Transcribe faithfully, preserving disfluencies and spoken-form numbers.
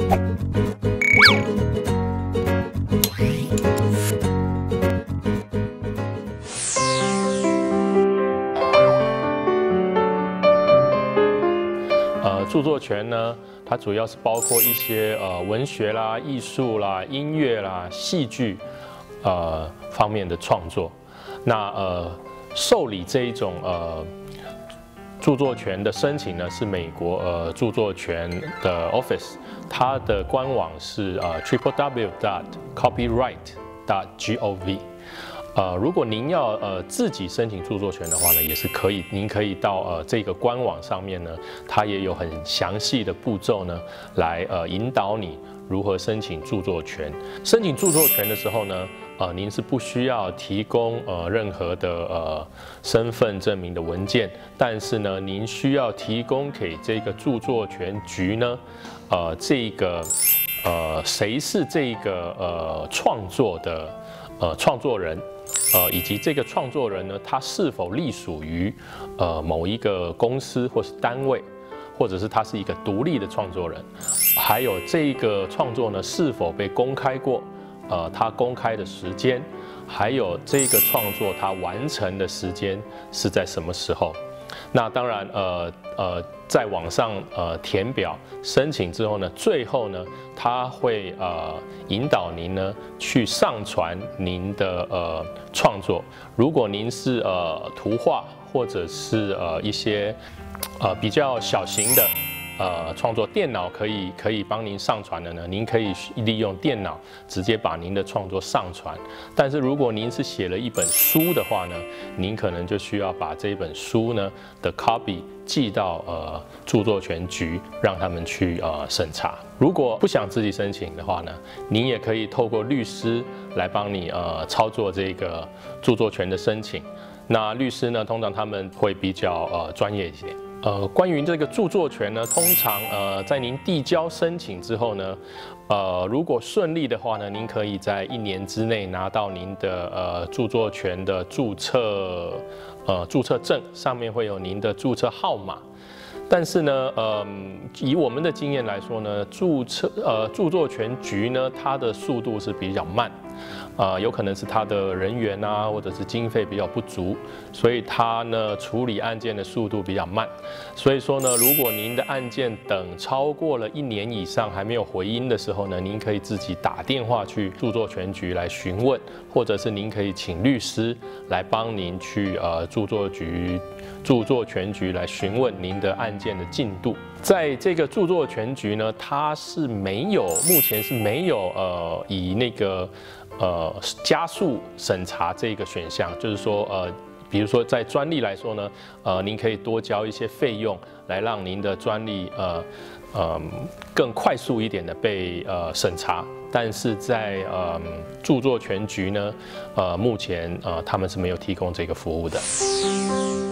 呃，著作权呢，它主要是包括一些呃文学啦、艺术啦、音乐啦、戏剧呃方面的创作。那呃，受理这一种呃著作权的申请呢，是美国呃著作权的 Office， 它的官网是呃 triple w dot copyright dot gov。呃，如果您要呃自己申请著作权的话呢，也是可以，您可以到呃这个官网上面呢，它也有很详细的步骤呢，来呃引导你如何申请著作权。申请著作权的时候呢，呃，您是不需要提供呃任何的呃身份证明的文件，但是呢，您需要提供给这个著作权局呢，呃，这个呃谁是这个呃创作的呃创作人。呃，以及这个创作人呢，他是否隶属于呃某一个公司或是单位，或者是他是一个独立的创作人，还有这个创作呢是否被公开过，呃，他公开的时间，还有这个创作他完成的时间是在什么时候？那当然，呃呃，在网上呃填表申请之后呢，最后呢，他会呃引导您呢去上传您的呃创作。如果您是呃图画或者是呃一些呃比较小型的呃创作，电脑可以可以帮您上传的呢，您可以利用电脑直接把您的创作上传。但是如果您是写了一本书的话呢，您可能就需要把这本书呢的 copy 寄到呃著作权局，让他们去呃审查。如果不想自己申请的话呢，您也可以透过律师来帮你呃操作这个著作权的申请。那律师呢，通常他们会比较呃专业一些。呃，关于这个著作权呢，通常呃在您递交申请之后呢，呃如果顺利的话呢，您可以在一年之内拿到您的呃著作权的注册呃注册证，上面会有您的注册号码。但是呢，呃，以我们的经验来说呢，注册呃著作权局呢，它的速度是比较慢。呃，有可能是他的人员啊，或者是经费比较不足，所以他呢处理案件的速度比较慢。所以说呢，如果您的案件等超过了一年以上还没有回音的时候呢，您可以自己打电话去著作权局来询问，或者是您可以请律师来帮您去呃著作局著作权局来询问您的案件的进度。在这个著作权局呢，它是没有目前是没有呃以那个呃加速审查这个选项，就是说呃，比如说在专利来说呢，呃，您可以多交一些费用来让您的专利呃呃更快速一点的被呃审查。但是在呃著作权局呢，呃目前呃他们是没有提供这个服务的。